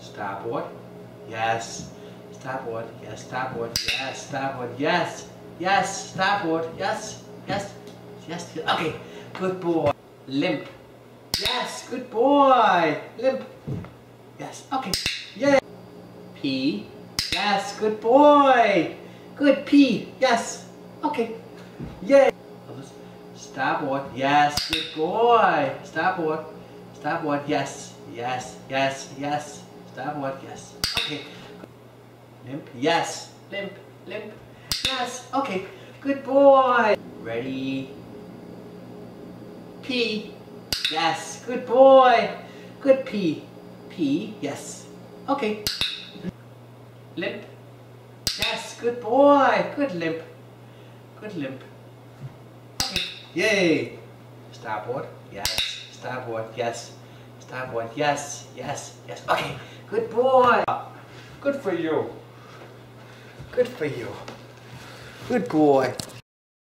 Starboard. Yes. Starboard. Yes. Starboard. Yes. Starboard. Yes. Yes. Starboard. Yes. Yes. Yes. Okay. Good boy. Limp. Yes. Good boy. Limp. Yes. Okay. Yay. P. Yes. Good boy. Good P. Yes. Okay. Yay. Starboard. Yes. Good boy. Starboard. Starboard. Yes. Yes. Yes. Yes. Starboard. Yes. Okay. Limp. Yes. Limp. Limp. Yes. Okay. Good boy. Ready. P. Yes. Good boy. Good P. P. Yes. Okay. Limp. Yes. Good boy. Good limp. Good limp. Okay. Yay. Starboard. Yes. Starboard. Yes. Starboard. Yes. Yes. Yes. Okay. Good boy. Good for you. Good for you. Good boy.